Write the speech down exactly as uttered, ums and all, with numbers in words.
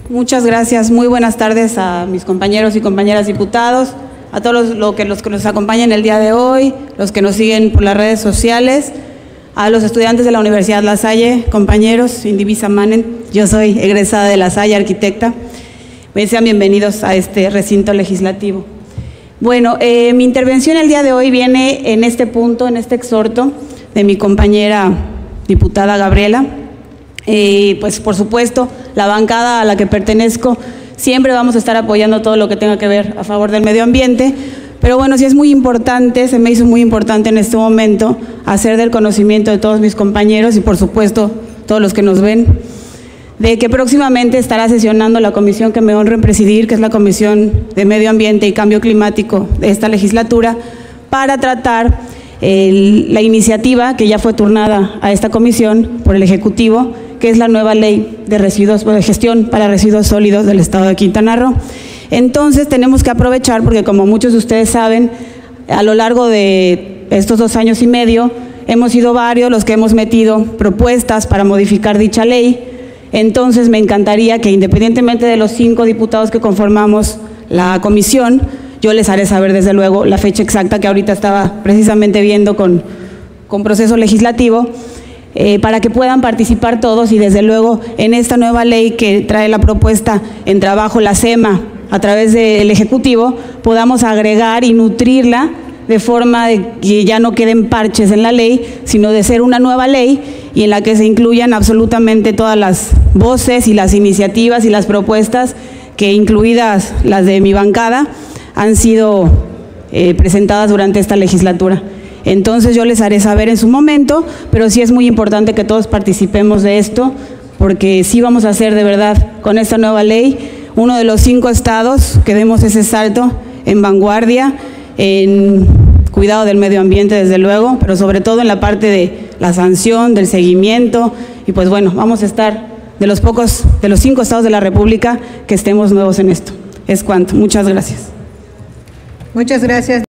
Muchas gracias. Muy buenas tardes a mis compañeros y compañeras diputados, a todos los, lo que, los que nos acompañan el día de hoy, los que nos siguen por las redes sociales, a los estudiantes de la Universidad La Salle, compañeros, Indivisa Manen, yo soy egresada de La Salle, arquitecta. Sean bienvenidos a este recinto legislativo. Bueno, eh, mi intervención el día de hoy viene en este punto, en este exhorto de mi compañera diputada Gabriela. Eh, pues por supuesto, la bancada a la que pertenezco, siempre vamos a estar apoyando todo lo que tenga que ver a favor del medio ambiente, pero bueno, sí es muy importante, se me hizo muy importante en este momento hacer del conocimiento de todos mis compañeros y por supuesto todos los que nos ven, de que próximamente estará sesionando la comisión que me honra en presidir, que es la Comisión de Medio Ambiente y Cambio Climático de esta legislatura, para tratar el, la iniciativa que ya fue turnada a esta comisión por el Ejecutivo, que es la nueva ley de residuos, de gestión para residuos sólidos del estado de Quintana Roo. Entonces tenemos que aprovechar, porque como muchos de ustedes saben, a lo largo de estos dos años y medio, hemos sido varios los que hemos metido propuestas para modificar dicha ley. Entonces me encantaría que, independientemente de los cinco diputados que conformamos la comisión, yo les haré saber desde luego la fecha exacta que ahorita estaba precisamente viendo con, con proceso legislativo, eh, para que puedan participar todos y desde luego en esta nueva ley que trae la propuesta en trabajo la SEMA a través del Ejecutivo, podamos agregar y nutrirla de forma de que ya no queden parches en la ley, sino de ser una nueva ley y en la que se incluyan absolutamente todas las voces y las iniciativas y las propuestas que, incluidas las de mi bancada, han sido eh, presentadas durante esta legislatura. Entonces yo les haré saber en su momento, pero sí es muy importante que todos participemos de esto, porque sí vamos a hacer de verdad con esta nueva ley uno de los cinco estados que demos ese salto en vanguardia, en cuidado del medio ambiente desde luego, pero sobre todo en la parte de la sanción, del seguimiento, y pues bueno, vamos a estar de los pocos, de los cinco estados de la República que estemos nuevos en esto. Es cuanto. Muchas gracias. Muchas gracias.